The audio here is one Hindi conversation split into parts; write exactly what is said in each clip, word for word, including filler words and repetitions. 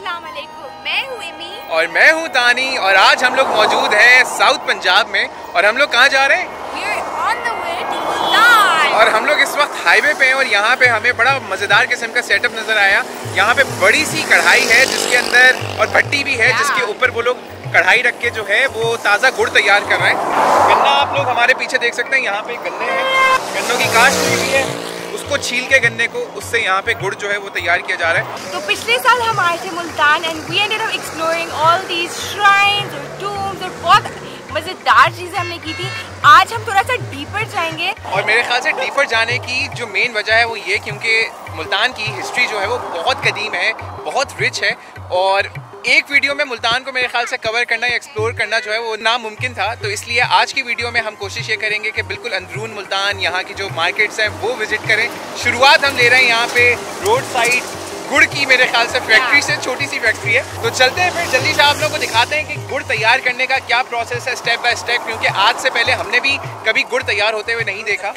अस्सलाम वालेकुम, मैं हूँ इमी और मैं हूँ तानी और आज हम लोग मौजूद हैं साउथ पंजाब में। और हम लोग कहाँ जा रहे हैं? We are on the way to Multan. और हम लोग इस वक्त हाईवे पे हैं और यहाँ पे हमें बड़ा मज़ेदार किस्म का सेटअप नज़र आया। यहाँ पे बड़ी सी कढ़ाई है जिसके अंदर और भट्टी भी है जिसके ऊपर वो लोग कढ़ाई रख के जो है वो ताज़ा गुड़ तैयार कर रहे हैं। गन्ना आप लोग हमारे पीछे देख सकते हैं, यहाँ पे गन्ने हैं, गन्नों की काश्त हुई हुई है, उसको छील के गन्ने को उससे यहाँ पे गुड़ जो है वो तैयार किया जा रहा है। तो पिछले साल हम आए थे Multan and we ended up exploring all these shrines और टूम्स और बहुत मज़ेदार चीज़ें हमने की थी। आज हम थोड़ा सा डीपर जाएंगे और मेरे ख्याल से डीपर जाने की जो मेन वजह है वो ये क्योंकि मुल्तान की हिस्ट्री जो है वो बहुत कदीम है, बहुत रिच है और एक वीडियो में मुल्तान को मेरे ख्याल से कवर करना या एक्सप्लोर करना जो है वो नामुमकिन था। तो इसलिए आज की वीडियो में हम कोशिश ये करेंगे कि बिल्कुल अंदरून मुल्तान, यहाँ की जो मार्केट्स हैं वो विजिट करें। शुरुआत हम ले रहे हैं यहाँ पे रोड साइड गुड़ की, मेरे ख्याल से फैक्ट्री से, छोटी सी फैक्ट्री है। तो चलते हैं फिर जल्दी से आप लोगों को दिखाते हैं कि गुड़ तैयार करने का क्या प्रोसेस है स्टेप बाय स्टेप, क्योंकि आज से पहले हमने भी कभी गुड़ तैयार होते हुए नहीं देखा।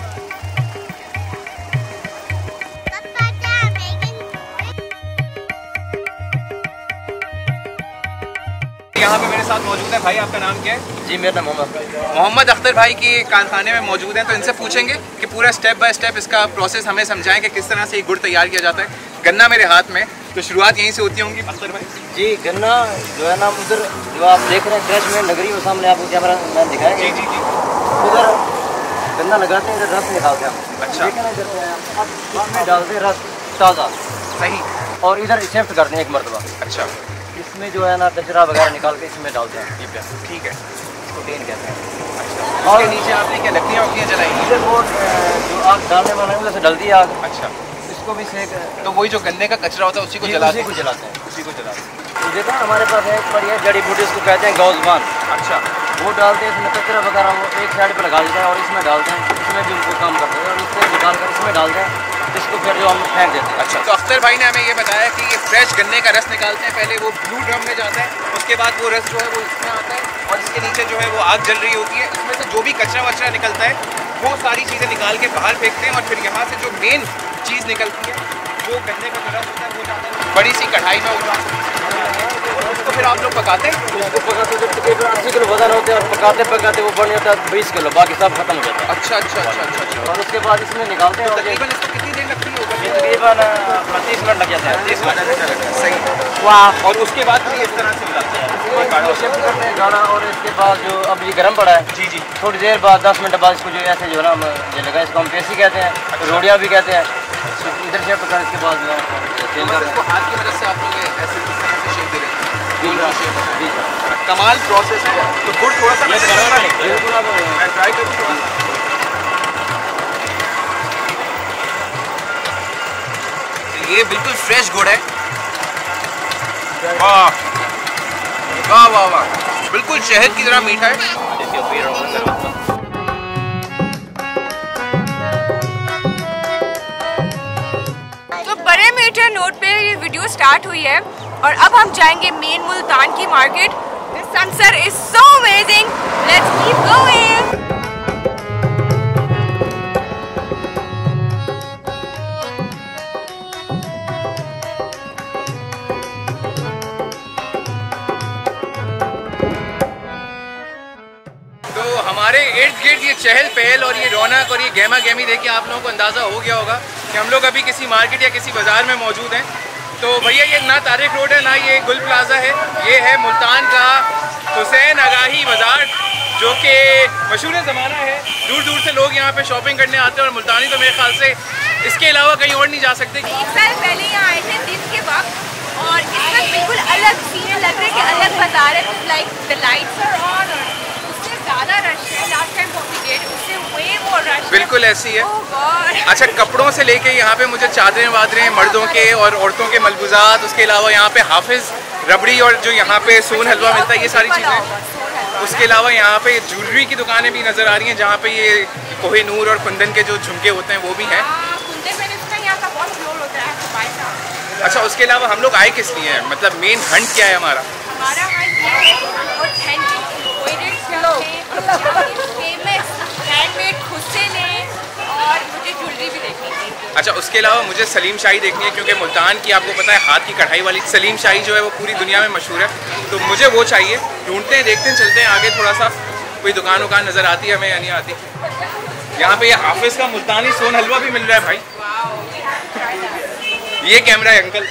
यहाँ पे मेरे साथ मौजूद है भाई, आपका नाम क्या है? जी मेरा नाम मोहम्मद मोहम्मद अख्तर भाई की कारखाने में मौजूद हैं, तो इनसे पूछेंगे कि पूरा स्टेप बाय स्टेप इसका प्रोसेस हमें समझाएं कि किस तरह से ये गुड़ तैयार किया जाता है। गन्ना मेरे हाथ में, तो शुरुआत यहीं से होती होंगी अख्तर भाई? जी गन्ना जो है ना उधर जो आप देख रहे हैं क्रश में नगरी, वो सामने आपको कैमरा मैन दिखाएंगे। जी जी जी उधर गन्ना लगाते हैं, इधर रस निकालते हैं। अच्छा, इसमें डालते हैं रस ताज़ा, सही, और इधर शिफ्ट करते हैं एक मरतबा। अच्छा, इसमें जो है ना कचरा वगैरह निकाल के इसमें डालते हैं। ये पे ठीक है, इसको टेन कहते हैं। अच्छा, और नीचे आपने क्या लकड़ियाँ वकड़ियाँ जलाई? इधर वो जो आग डालने वाला है उधर से डलती है आग। अच्छा, इसको भी सेक, तो वही जो गन्ने का कचरा होता है उसी को जलाते हैं? उसी को जलाते हैं। उसी को जलाते हैं। तो देखा हमारे पास एक बढ़िया जड़ी बूटी, इसको कहते हैं गौजबान। अच्छा, वो डालते हैं इसमें कचरा वगैरह, वो एक साइड पर लगा देते हैं और इसमें डालते हैं, इसमें भी उनको काम करते हैं और इससे निकाल कर इसमें डालते हैं, इसको फिर जो हम फेंक देते हैं। अच्छा, तो अख्तर भाई ने हमें ये बताया कि ये फ्रेश गन्ने का रस निकालते हैं, पहले वो ब्लू ड्रम में जाता है, उसके बाद वो रस जो है वो इसमें आता है और इसके नीचे जो है वो आग जल रही होती है, इसमें से जो भी कचरा वचरा निकलता है वो सारी चीज़ें निकाल के बाहर फेंकते हैं और फिर यहाँ से जो मेन चीज़ निकलती है वो गन्ने का जो रस होता है वो जाता है बड़ी सी कढ़ाई में उठा, उसको फिर आप लोग पकाते हैं? उसको पकाते जब तकरीबन अस्सी किलो वजन होते हैं और पकाते पकाते वो बन जाता है बीस किलो, बाकी सब खत्म हो जाता है। अच्छा अच्छा अच्छा अच्छा अच्छा। और उसके बाद इसमें निकालते हैं और तकरीबन इसको कितनी देर लगती है? तकरीबन तीस मिनट लग जाता है। तीस मिनट, सही। वाह। और उसके बाद फिर इस तरह से मिलाते हैं, शिफ्ट करते हैं गाढ़ा, और इसके बाद जो अब ये गर्म पड़ा है, जी जी, थोड़ी देर बाद दस मिनट बाद इसको जो ऐसे जो है ना ये लगा, इसको हम पेसी कहते हैं, रोड़िया भी कहते हैं। इधर शिफ्ट कर इसके बाद जो है इसको हाथ की मदद से आप लोग ऐसे इस तरह से शेप दे रहे हैं, गोल गोल शेप। जी कमाल प्रोसेस है। तो गुड़ थोड़ा सा मैं ट्राई करूँ? ये बिल्कुल फ्रेश गुड़ है। वाह वाह वाह वाह, बिल्कुल शहद की तरह मीठा है। तो बड़े मीठे नोट पे ये वीडियो स्टार्ट हुई है और अब हम जाएंगे मेन मुल्तान की market. The sunset is so amazing. Let's keep going. तो हमारे इर्द गिर्द ये चहल पहल और ये रौनक और ये गहमा गहमी देख के आप लोगों को अंदाज़ा हो गया होगा कि हम लोग अभी किसी मार्केट या किसी बाज़ार में मौजूद हैं। तो भैया ये ना तारिक रोड है ना ये गुल प्लाजा है, ये है मुल्तान का हुसैन आगाही बाज़ार जो कि मशहूर ज़माना है। दूर दूर से लोग यहाँ पे शॉपिंग करने आते हैं और मुल्तानी तो मेरे ख्याल से इसके अलावा कहीं और नहीं जा सकते। एक साल पहले यहाँ आए थे दिन के वक्त और इस वक्त बिल्कुल अलग सीन लग रहा है कि अलग बाजार है। Like the lights are on और उससे ज़्यादा रश है। लास्ट टाइम उससे वे मोर रश, बिल्कुल ऐसी है। oh अच्छा, कपड़ों से लेके यहाँ पे मुझे चादरें वादरें मर्दों के और औरतों के मलबूजात, उसके अलावा यहाँ पे हाफिज रबड़ी और जो यहाँ पे सोन हलवा मिलता है ये सारी चीज़ें। उसके अलावा यहाँ पे ज्वेलरी की दुकानें भी नज़र आ रही हैं जहाँ पे ये कोहे नूर और कुंदन के जो झुमके होते हैं वो भी हैं। अच्छा, उसके अलावा हम लोग आए किस लिए हैं, मतलब मेन हंट क्या है हमारा? हमारा हंट ये है फेमस हैंडमेड खुद से लें और मुझे ज्वेलरी भी देखनी थी। अच्छा, उसके अलावा मुझे सलीम शाही देखनी है, क्योंकि मुल्तान की आपको पता है हाथ की कढ़ाई वाली सलीम शाही जो है वो पूरी दुनिया में मशहूर है, तो मुझे वो चाहिए। ढूंढते हैं, देखते हैं, चलते हैं आगे थोड़ा सा, कोई दुकान वुकान नज़र आती है हमें या नहीं आती। यहाँ पे ये हाफिज़ का मुल्तानी सोन हलवा भी मिल रहा है भाई। ये कैमरा है अंकल।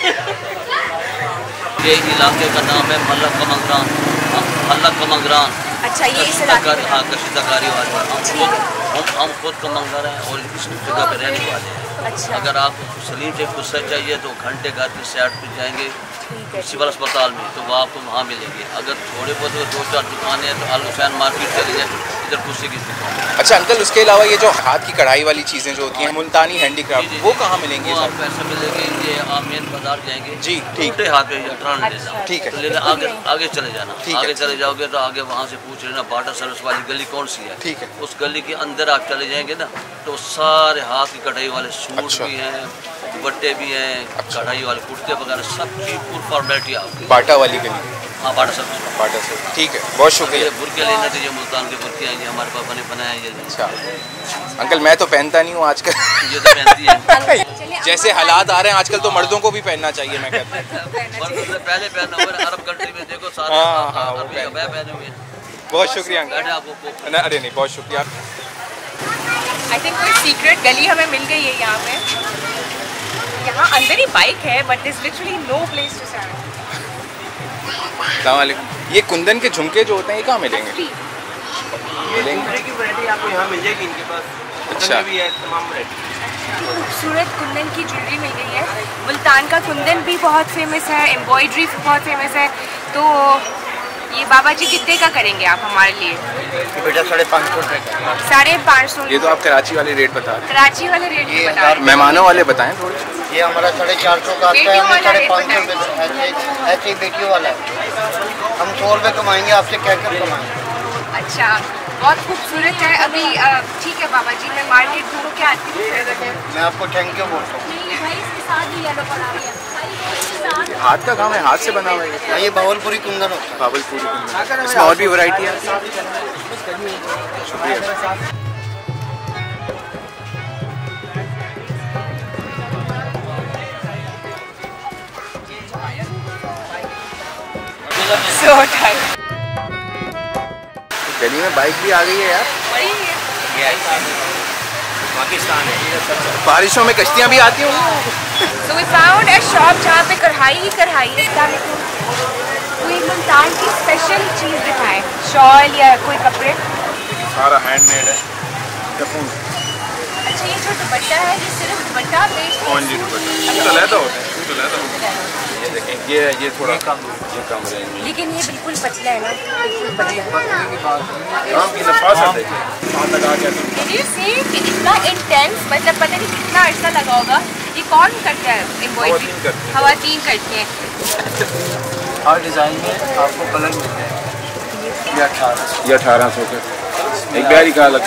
ये इलाके का नाम है मल्लक कमंगरान। मल्लक कमंगरान। अच्छा, ये इस इलाके में। हाँ, कशीदाकारी वाले हम खुद हम हम खुद कमंगर हैं और इस जगह पे रहने वाले हैं। अच्छा। अगर आपको सलीम से गुस्सा चाहिए तो घंटे घर की साइड पे जाएंगे सिविल अस्पताल में, तो वो आपको वहाँ मिलेंगे। अगर थोड़े बहुत दो चार दुकानें हैं तो अल हुसैन मार्केट चले जाए, इधर कुर्सी की दुकान। अच्छा अंकल, उसके अलावा ये जो हाथ की कढ़ाई वाली चीज़ें जो होती हैं मुल्तानी हैंडीक्राफ्ट, वो कहाँ मिलेंगी? वो आपको ऐसे मिलेंगे, ये आप मेन बाजार जाएंगे जी, ठीक है। हाथ पे अठारह लेना, ठीक है, तो लेना आगे आगे चले जाना। आगे चले जाओगे तो आगे वहाँ से पूछ लेना बाटा सर्विस वाली गली कौन सी है, ठीक है। उस गली के अंदर आप चले जाएंगे ना, तो सारे हाथ की कढ़ाई वाले सूट अच्छा। भी हैं, दुपट्टे भी हैं, अच्छा। कढ़ाई वाले कुर्ते वगैरह सबकी फुल फॉर्मेलिटी आपकी। बाटा वाली गली। हाँ, बाटा सर्विस। बाटा से, ठीक है, बहुत शुक्रिया। ये बुरके लेना तो ये मुल्तान के बुरके हैं, ये हमारे पापा ने बनाए ये। अच्छा अंकल, मैं तो पहनता नहीं हूँ आजकल। ये तो पहनती है। जैसे हालात आ रहे हैं आजकल तो मर्दों को भी पहनना चाहिए, मैं कहता हूँ। मर्दों से पहले पहना हुआ है, अरब कंट्री में देखो सारे हाँ, हाँ, वो अरबी अबैया पहने हुए हैं। बहुत शुक्रिया अंकल। बैठे आपको न, अरे नहीं, बहुत शुक्रिया। आई थिंक कोई सीक्रेट गली हमें मिल गई है यहाँ पे। यहाँ अंदर ही बाइक है, but this literally no place to stand. अस्सलाम वालेकुम। ये कुंदन के झुमके जो होते हैं ये कहाँ मिलेंगे? मिलेंगे की वैरायटी आपको यहाँ मिल जाएगी इनके पास। अच्छा, भी है तमाम वैरायटी। खूबसूरत कुंदन की ज्वेलरी मिल गई है। मुल्तान का कुंदन भी बहुत फेमस है, एम्ब्रॉयडरी बहुत फेमस है। तो ये बाबा जी कितने का करेंगे आप हमारे लिए? बेटा साढ़े पाँच सौ रुपये का। साढ़े पाँच सौ। ये तो आप कराची वाले रेट बता रहे कराची वाले रेट ये बता रहे हैं। मेहमानों वाले बताएं थोड़े। ये हमारा साढ़े चार सौ का आता है, बेटियों हमें वाला साढ़े रेट पाँच सौ बताएं। रुपये ऐसे ऐसे ही बेटियों वाला है। हम सौ रुपये कमाएंगे, आपसे क्या क्या कमाएंगे। अच्छा, बहुत खूबसूरत है। अभी अ, ठीक है बाबा जी, मैं मार्केट घूम के आती हूँ। मैं आपको थैंक यू बोलता हूँ। हाथ का काम है, हाथ से बना हुआ है। हाँ, ये बावलपुरी कुंदन होता है। भावलपुरी कुंदन। इसमें और भी वैरायटी है। शुक्रिया। So tight. गली में बाइक भी आ गई है यार। बड़ी है। पाकिस्तान है। बारिशों में कश्तियाँ भी आती होंगी। So we found a shop जहाँ पे कढ़ाई ही कढ़ाई है। कोई मुल्तान की स्पेशल चीज़ दिखाए, शॉल या कोई कपड़े। सारा हैंडमेड है। अच्छा, ये जो दुपट्टा है ये सिर्फ दुपट्टा बेच कौन जी दुपट्टा? तो लहदा होता है, तो लहदा होता है। ये देखें, ये ये थोड़ा कम, ये कम रहेंगे। लेकिन ये बिल्कुल पतला है ना, बिल्कुल पतला। काम की नफासत देखिए, वहाँ तक आ गया तो। Can you see कि इतना इंटेंस, मतलब पता नहीं कितना अर्सा लगा होगा। ये कौन करता है एम्ब्रॉयडरी? खवातीन करती हैं। खवातीन करती हैं। हर डिज़ाइन में आपको कलर मिल जाएगा। ये अठारह सौ। ये अठारह सौ का एक ब्यारी का अलग।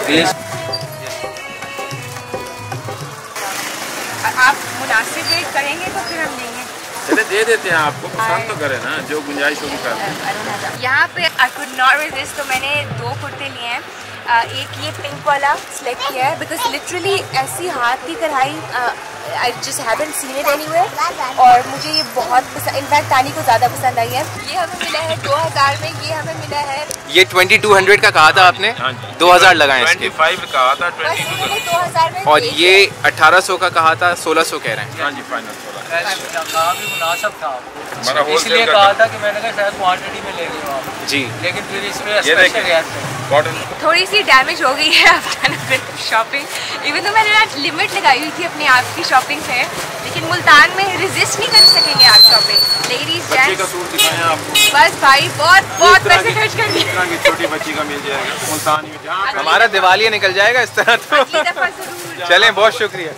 आप मुनासिब रेट करेंगे तो फिर हम लेंगे। चले दे देते हैं आपको, पसंद तो करें ना, जो गुंजाइश होगी कर दें। यहाँ पे आई कुड नॉट रेजिस्ट, तो मैंने दो कुर्ते लिए हैं। uh, एक ये पिंक वाला सिलेक्ट किया है बिकॉज लिटरली ऐसी हाथ की कढ़ाई I just haven't seen it anywhere, और मुझे ये बहुत पसंद, इनफैक्ट तानी को ज़्यादा पसंद आई है। ये हमें मिला है दो हज़ार में, ये हमें मिला है। ये ट्वेंटी टू हंड्रेड का कहा था आपने? हाँ जी, दो हज़ार लगाए इसके। पच्चीस कहा था, बस ये मैंने दो हज़ार में और बेचे। ये अठारह सौ का कहा था, सोलह सौ कह रहे हैं। हाँ जी, फाइनल सोलह। कहा भी मुनासिब था, हमारा इसलिए होलसेल कहा का था कि मैंने कहा शायद क्वांटिटी में ले लियो आप, जी। लेकिन फिर इसमें ये स्पेशल देखिए रियायत है। कॉटन। थोड़ी सी डैमेज हो गई है आफ्टर शॉपिंग, इवन तो मैंने आज लिमिट लगाई हुई थी अपनी आप की शॉपिंग से, लेकिन मुल्तान में रेजिस्ट नहीं कर सकेंगे आप शॉपिंग। लेडीज बच्चे का जेंट्स सूट दिखाएं आपको, बस भाई बहुत बहुत इस तरह पैसे की- खर्च कर इस तरह की छोटी बच्ची का मिल जाएगा मुल्तानी में, जहाँ पे हमारा दिवाली निकल जाएगा इस तरह तो। अगली दफा जरूर। चलें, बहुत शुक्रिया।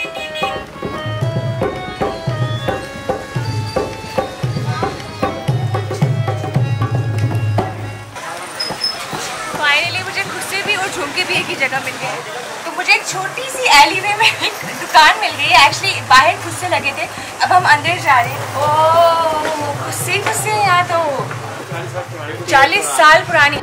फाइनली मुझे खुशी भी और झुमके भी एक ही जगह मिल गए। तो मुझे एक छोटी सी एलीवे में एक दुकान मिल गई है, एक्चुअली बाहर खुस्से लगे थे, अब हम अंदर जा रहे हैं। ओह खुस्से खुस्से हैं यहाँ तो, चालीस साल पुरानी।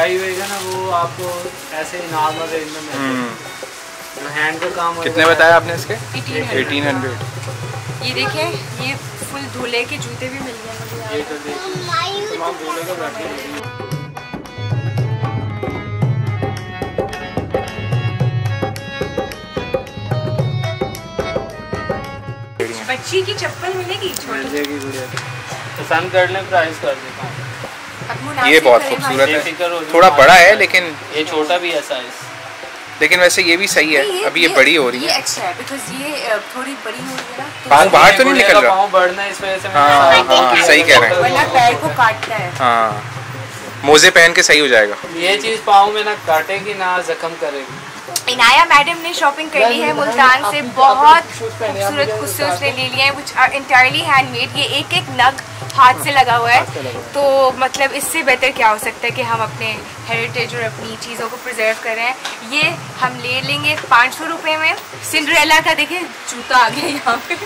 ड्राई होएगा ना वो आपको ऐसे ही नॉर्मल रेंज में मिलेगा। जो हैंड का काम कितने बताया आपने इसके? Eighteen hundred. ये देखिए ये फुल धुले के जूते भी मिल गए ये तो देखिए तमाम धोने का बैठे। बच्ची की चप्पल मिलेगी छोटी? पसंद कर लें प्राइस कर देता हूँ। ये बहुत खूबसूरत है, थोड़ा बड़ा है लेकिन ये छोटा भी है साइज, लेकिन वैसे ये भी सही है। अभी ये बड़ी हो रही ये है, अच्छा है बिकॉज़ ये थोड़ी बड़ी हो रही है ना, पाँव बाहर तो नहीं निकल रहा। पाँव बढ़ना है इस वजह से। हाँ हाँ सही कह रहे हैं, वरना पैर को काटता है। हाँ मोजे पहन के सही हो जाएगा। ये चीज पाँव में ना काटेगी ना जख्म करेगी। इनाया मैडम ने शॉपिंग कर ली है मुल्तान से, बहुत खूबसूरत खूबसूरत उसने ले लिए हैं विच आर इंटायरली हैंडमेड। ये एक एक नग हाथ से लगा हुआ है, तो मतलब इससे बेहतर क्या हो सकता है कि हम अपने हेरिटेज और अपनी चीज़ों को प्रिजर्व कर रहे हैं। ये हम ले लेंगे पाँच सौ रुपये में। सिंड्रेला का देखिए जूता आ गया यहाँ पे।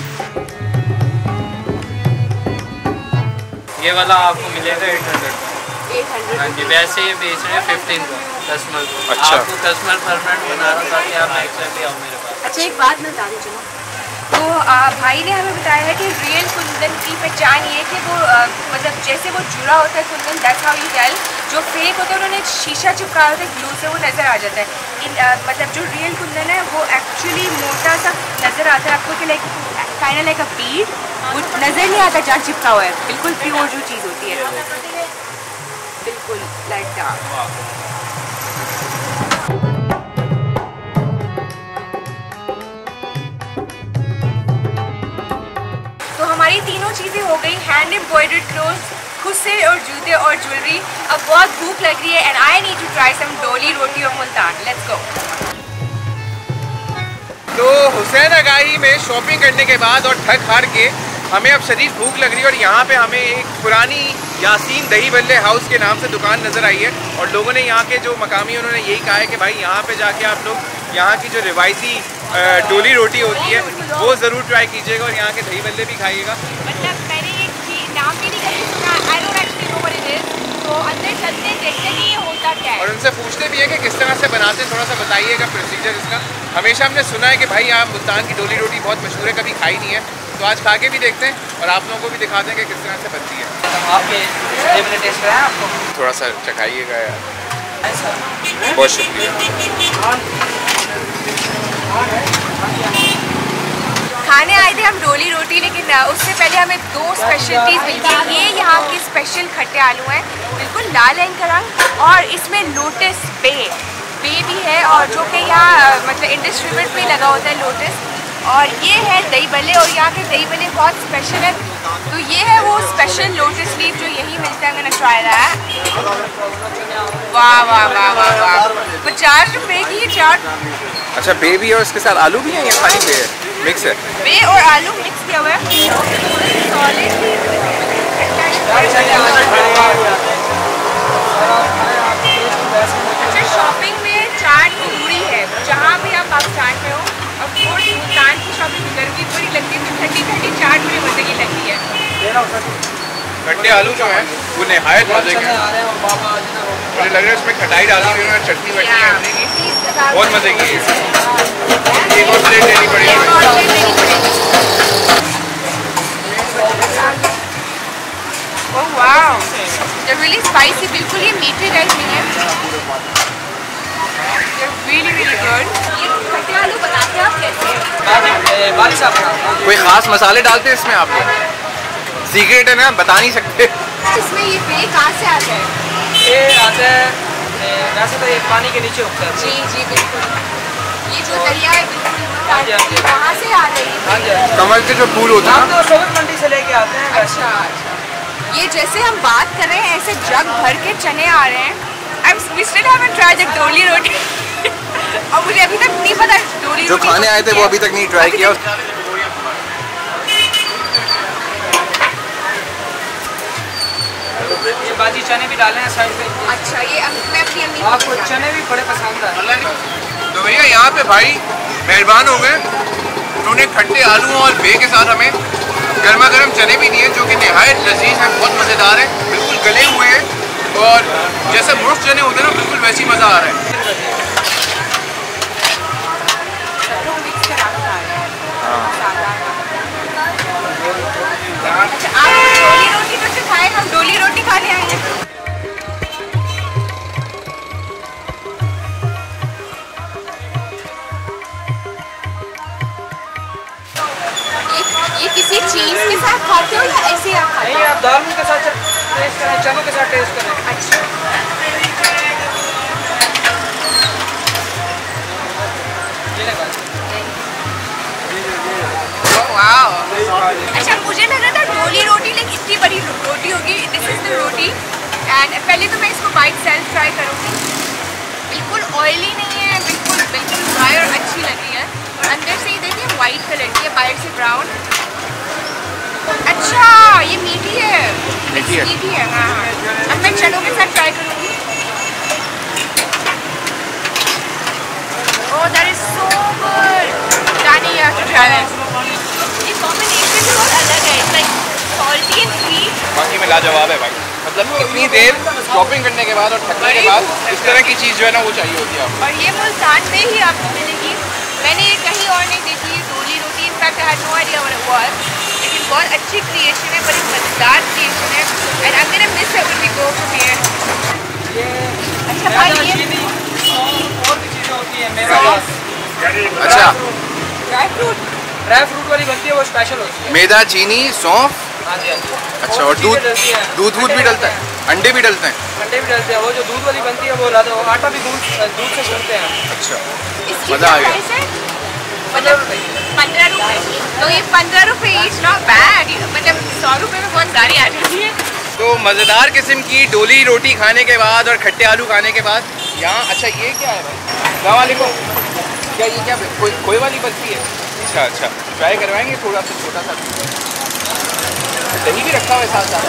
ये वाला आपको मिलेगा एट हंड्रेड का। एट हंड्रेड हाँ जी, वैसे ये बेच रहे हैं फिफ्टीन का कस्टमर को। अच्छा। आपको कस्टमर परमानेंट बना रहा था कि आप नेक्स्ट टाइम आओ मेरे पास। अच्छा एक बात मैं बता दी चलो, तो आ, भाई ने हमें बताया है कि रियल कुंदन की पहचान ये है कि वो आ, मतलब जैसे वो जुड़ा होता है kundan, that's how you tell. जो फेक होता है उन्होंने एक शीशा चिपकाया होता है ग्लू से, वो नज़र आ जाता है। इन आ, मतलब जो रियल कुंदन है वो एक्चुअली मोटा सा नज़र आता है आपको कि like kind like a bead, वो नज़र नहीं आता जहाँ चिपका हुआ है, बिल्कुल प्योर जो चीज़ होती है, बिल्कुल लाइक दैट। हमारी तीनों चीज़ें हो गई, हैंड एम्ब्रॉयडर्ड क्लोथ्स, खुद से और जूते और ज्वेलरी। अब बहुत भूख लग रही है and I need to try some doli roti of Multan. Let's go. तो हुसैन अगाही में शॉपिंग करने के बाद और थक हार के हमें अब शदीद भूख लग रही है, और यहाँ पे हमें एक पुरानी यासीन दही बल्ले हाउस के नाम से दुकान नज़र आई है। और लोगों ने यहाँ के जो मकामी उन्होंने यही कहा है कि भाई यहाँ पे जाके आप लोग यहाँ की जो रिवायती डोली रोटी होती है वो ज़रूर ट्राई कीजिएगा, और यहाँ के दही बल्ले भी खाइएगा। मतलब मैंने ये नाम भी नहीं कभी सुना, I don't actually know what it is, तो अंदर चलते हैं देखते हैं कि ये होता क्या है, और उनसे पूछते भी है कि किस तरह से बनाते हैं, थोड़ा सा बताइएगा प्रोसीजर इसका। हमेशा हमने सुना है कि भाई यहाँ मुल्तान की डोली रोटी बहुत मशहूर है, कभी खाई नहीं है, तो आज खा के भी देखते हैं और आप लोगों को भी दिखाते हैं कि किस तरह से बनती है। आपके टेस्ट कराया आपको? थोड़ा सा चखाइएगा यार, बहुत शुक्रिया। खाने आए थे हम डोली रोटी, लेकिन उससे पहले हमें दो स्पेशलिटीज़ मिली। ये यहाँ के स्पेशल खट्टे आलू हैं, बिल्कुल लाल है इनका रंग, और इसमें लोटस बे बे भी है, और जो कि यहाँ मतलब इंडस्ट्री में भी लगा होता है लोटस। और ये है दही बल्ले, और यहाँ के दही बल्ले बहुत स्पेशल है। तो ये है वो स्पेशल लोटस लीफ जो यही मिलता है। मैंने ट्राई रहा है, वाह वाह वाह वाह वाह, पचास रुपये की ये चाट। अच्छा बे भी है और इसके साथ आलू भी है या खाली बे है? मिक्स है, बे और आलू मिक्स किया हुआ है। अच्छा शॉपिंग में चाट जरूरी है, जहाँ भी आप पाकिस्तान में हो। और कोर्स मुल्तान की शॉपिंग गर्मी बड़ी लगती है, तो ठंडी ठंडी चाट बड़ी मजे की लगती है। खट्टे आलू जो है वो नहायत मजे के हैं, मुझे लग रहा है इसमें खटाई डाली हुई है, चटनी वटनी है, बहुत मजे की है। एक और प्लेट लेनी पड़ेगी। Oh wow, they're really spicy, बिल्कुल ये मीठे टाइप नहीं है, they're really really good। ये खट्टे आलू बनाते हैं आप कैसे? कोई खास मसाले डालते हैं इसमें आप लोग? सीक्रेट है ना, बता नहीं सकते। इसमें ये बे कहाँ से आता है? ये आता है वैसे तो ये पानी के नीचे उगता है। जी जी बिल्कुल, ये जो दरिया है बिल्कुल कहाँ से आ रही है? कमल के जो फूल होते हैं हम तो सोबत मंडी से लेके आते हैं। अच्छा अच्छा, ये जैसे हम बात कर रहे हैं ऐसे जग भर के चने आ रहे हैं। I am we still haven't tried the doli roti और मुझे अभी तक नहीं पता डोली जो खाने आए थे वो अभी तक नहीं ट्राई किया। ये बाजी चने भी डाले हैं साइड पे। अच्छा ये मैं अपनी अम्मी आपको चने भी बड़े पसंद है? तो भैया यहाँ पे भाई मेहरबान हो गए, उन्होंने खट्टे आलू और बे के साथ हमें गर्मा गर्म चने भी दिए जो कि नहायत लजीज हैं, बहुत मज़ेदार है, बिल्कुल गले हुए हैं। और जैसे मुश्त चने होते हैं ना बिल्कुल वैसी मज़ा आ रहा है। सब लोग मिक्स करा के खा रहे हैं। सादा। अच्छा, आप डोली रोटी तो सिखाए, हम डोली रोटी खाने आए हैं। ये किसी चीज़ के साथ खाते हो या ऐसे ही आप खाते हो? नहीं, आप दाल के साथ टेस्ट करें, चनों के साथ टेस्ट करें। अच्छा। वाओ। अच्छा, मुझे लगा था डोली रोटी लाइक इतनी बड़ी रोटी होगी। This is the roti and पहले तो मैं इसको बाइट सेल्फ ट्राई करूँगी। बिल्कुल ऑयली नहीं है, बिल्कुल बिल्कुल ड्राई और अच्छी लगी है। और अंदर से ही देखिए वाइट कलर की है, बाहर से ब्राउन। अच्छा, ये मीठी है। मीठी है। मीठी है, हाँ। अब मैं चनों के साथ ट्राई करूँगी। Oh, that is so good. Dani, you have to try this. ये combination भी बहुत अलग है. It's like salty and sweet. बाकी में लाजवाब है भाई। मतलब इतनी देर शॉपिंग करने के बाद और थकने के बाद इस तरह की चीज़ जो है ना वो चाहिए होती है आपको। और ये मुल्तान में ही आपको मिलेगी। मैंने ये कहीं और नहीं देखी है doli roti. In fact I had no idea what it was. लेकिन बहुत अच्छी क्रिएशन है, बड़ी मजेदार क्रिएशन है। And I am gonna miss it when we go from here. अच्छा भाई, ये और भी चीज़ें होती हैं। मेरा अच्छा, ड्राई फ्रूट। ड्राई फ्रूट वाली बनती है, वो स्पेशल होती है। मैदा, चीनी, सौंफ। हाँ जी, हाँ जी। अच्छा, और दूध दूध वूध भी डलता है, अंडे भी डलते हैं। अंडे भी डलते हैं। वो जो दूध वाली बनती है वो लाते वो आटा भी दूध दूध से छूटते हैं। अच्छा, इसकी मज़ा आ गया। प्राइस है? मतलब पंद्रह रुपये। तो ये पंद्रह रुपये ईच, नॉट बैड। मतलब सौ रुपये में बहुत सारी आ जाती है। तो मज़ेदार किस्म की डोली रोटी खाने के बाद और खट्टे आलू खाने के बाद यहाँ, अच्छा ये क्या है भाई? अस्सलाम वालेकुम। क्या ये क्या कोई खोए वाली बर्फी है? अच्छा अच्छा, ट्राई करवाएंगे थोड़ा सा, छोटा सा। दही भी रखा हुआ है साथ साथ।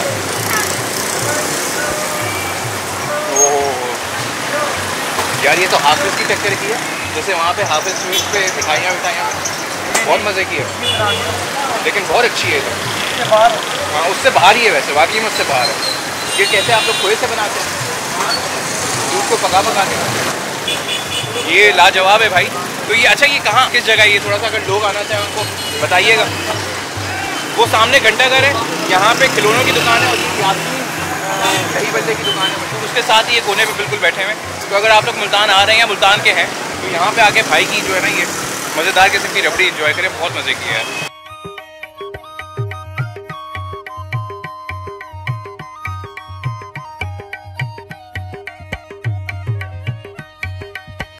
ओह यार, ये तो हाफिज़ की टक्कर की है। जैसे वहाँ पे हाफिज़ स्वीट पे मिठाइयाँ मिठाइयाँ बहुत मज़े की है, लेकिन बहुत अच्छी है। तो हाँ, उससे बाहर ही है वैसे, वाकई में उससे बाहर है। ये कैसे आप लोग खोए से बनाते हैं? दूध को पका पका के। ये लाजवाब है भाई। तो ये अच्छा, ये कहाँ किस जगह? ये थोड़ा सा अगर लोग आना चाहें उनको बताइएगा। वो सामने घंटाघर है, यहाँ पे खिलौनों की दुकान है और दही बल्ले की दुकान है, तो उसके साथ ही ये कोने पे बिल्कुल बैठे हुए हैं। तो अगर आप लोग मुल्तान आ रहे हैं या मुल्तान के हैं तो यहाँ पे आके भाई की जो है ना ये मज़ेदार किस्म की रबड़ी एंजॉय करें, बहुत मज़े की है।